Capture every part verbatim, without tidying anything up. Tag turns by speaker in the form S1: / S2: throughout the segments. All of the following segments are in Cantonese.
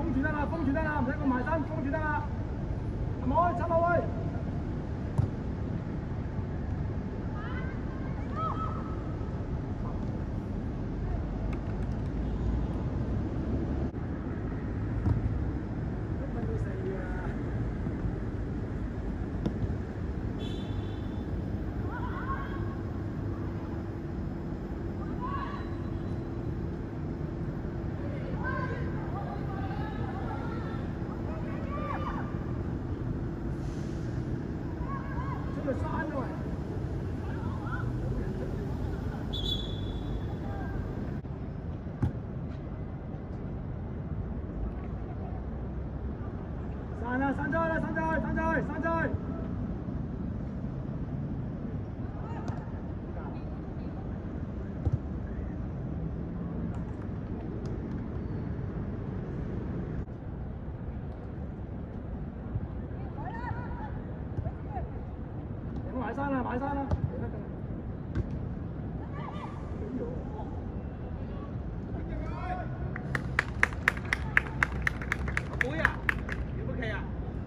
S1: 封住得啦，封住得啦，唔使咁埋身，封住得啦。係咪？插落去。 山咯，散啦，散開啦，散開，散開，散開。埋山啦，埋山啦！阿妹啊，要唔要企啊？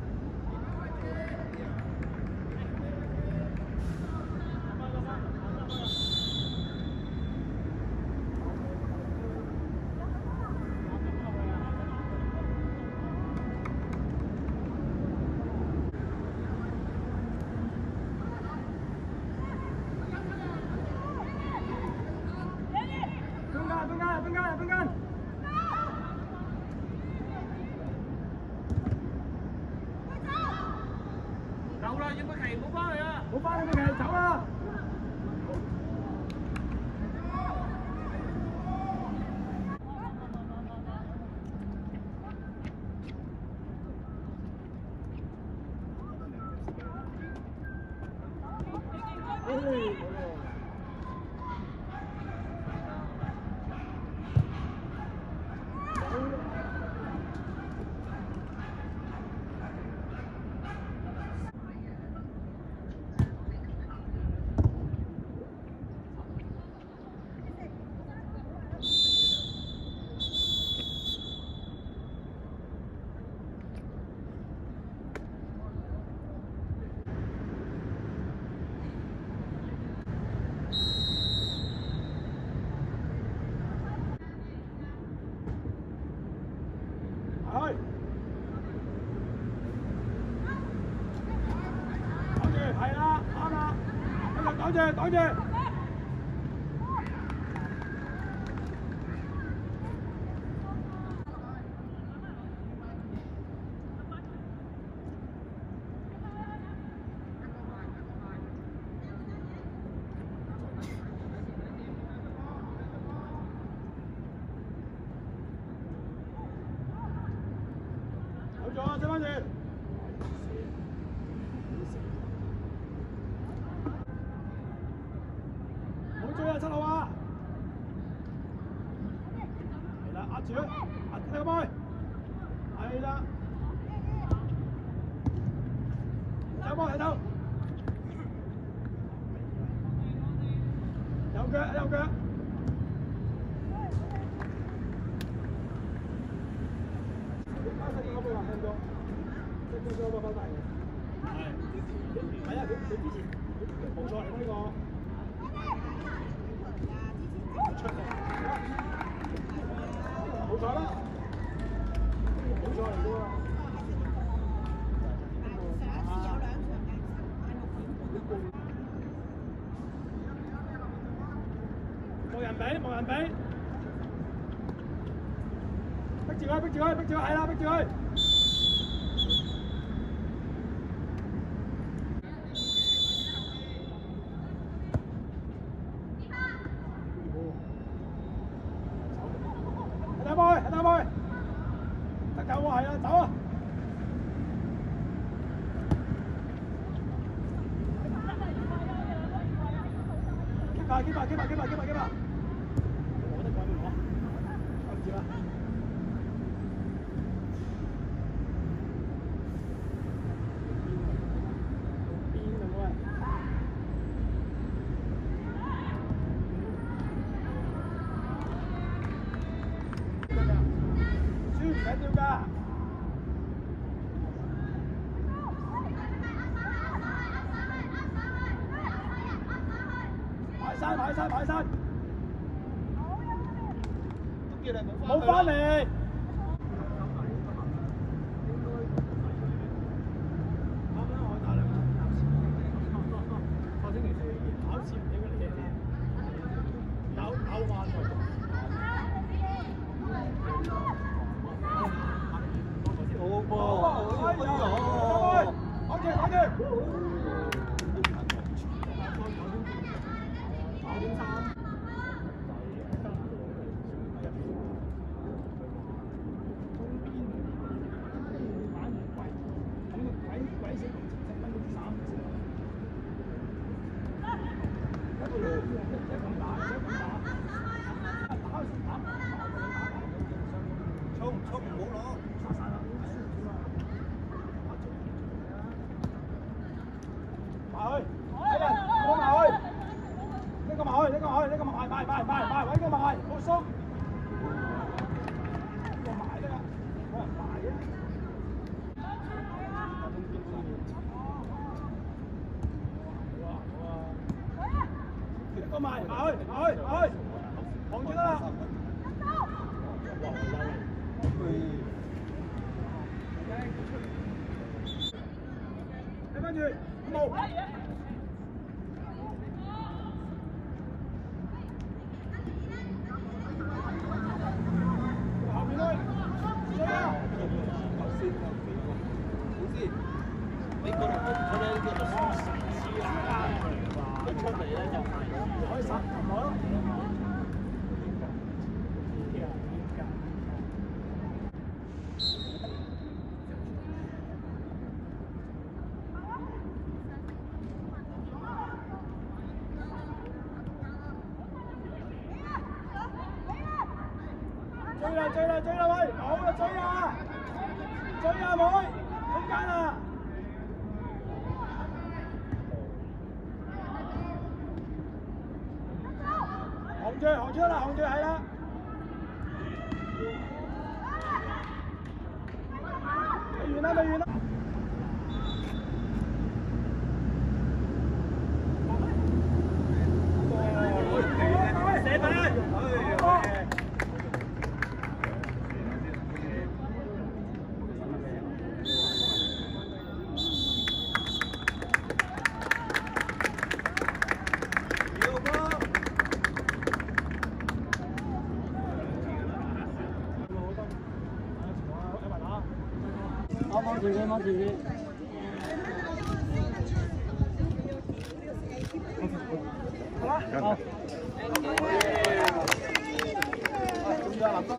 S1: 分間，分間，分間。夠啦，應該期唔好翻嚟啊！唔好翻嚟，應該期走啦！去，擋住，係啦，啱啦，繼續擋住，擋住。有咗，追翻住。唔好追啊，七號啊！係啦，壓住，壓住個妹。係啦。有波睇到。有腳，有腳。我冇話聽過，即係將個包大嘅。係，係啊，佢佢之前冇錯嚟呢個。出嚟，冇錯啦，冇錯嚟嘅喎。冇人俾，冇人俾。逼住佢，逼住佢，逼住佢，係啦，逼住佢。係打開，係打開，得救喎，係啊，走啊！擊吧，擊吧，擊吧，擊吧，擊吧，擊吧。我得講俾我，我唔知啦。緊要㗎。 擺身擺身，
S2: 都叫你
S1: 冇翻嚟。衝衝唔好攞！埋去，睇人，過埋去，呢個埋去，呢個埋去，呢個埋埋埋埋埋，揾個埋，冇鬆。呢個埋得啦，冇人埋嘅。呢個埋埋去，埋去，埋去，望住啦。你跟住冇。後面去，追啊！
S2: 頭先好先，你嗰度佢咧呢個就輸神黐啦，一出嚟咧就係
S1: 可以殺唔好咯。追啦追啦追啦喂，好啊追啊！追啊妹，空間啊！行住行住啦，行住係啦。未完啦未完啦！寫牌！
S3: 好，望住佢，望住佢。好啦，好。